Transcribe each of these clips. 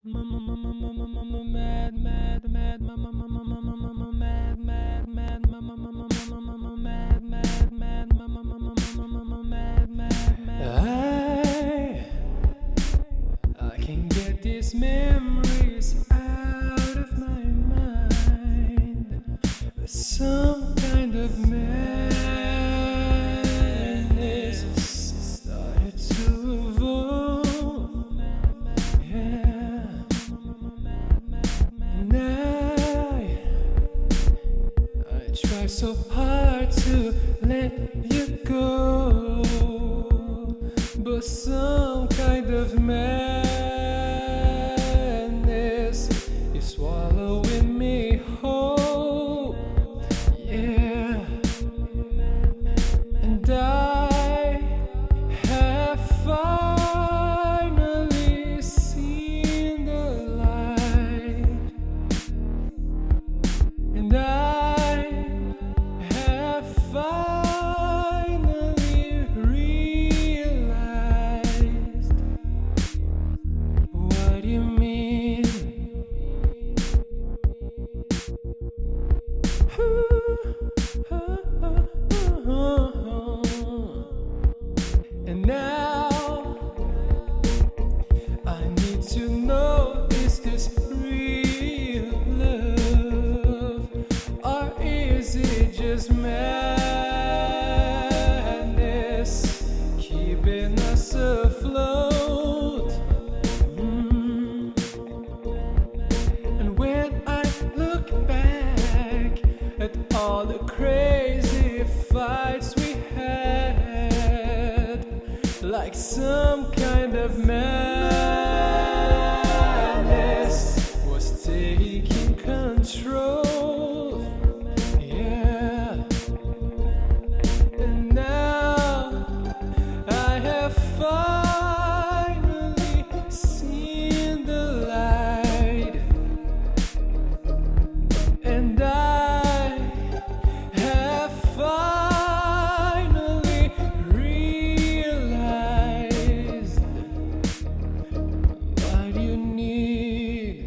I can get these memories out of my mind. Some kind of madness started to evolve. Yeah. And I try so hard to let you go, but some kind of madness is swallowing me whole. Yeah. And I have finally seen the light. And I have finally realized what you mean. And now I need to know, is this real love, or is it just madness keeping us afloat? And when I look back at all the crazy fights we had, like some kind of madness was taking control. Yeah. And now I have finally seen the light. And I have finally realized what you need.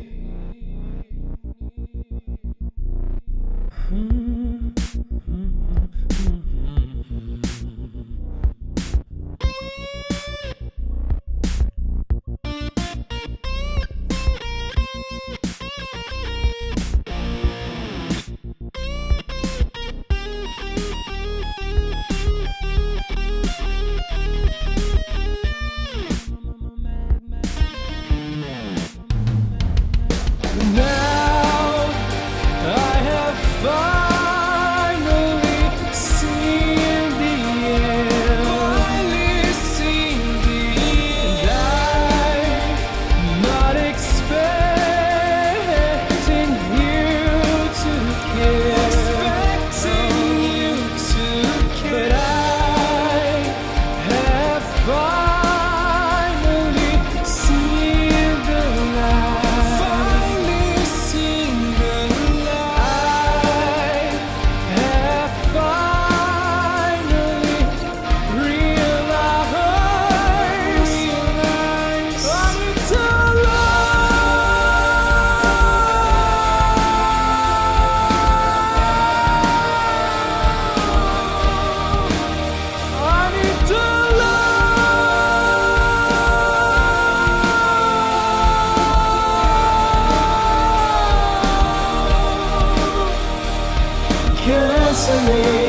Now I have finally seen the end. Finally seen the end. I'm not expecting you to care. Expecting you to care. But I have finally seen the light. Cancel me.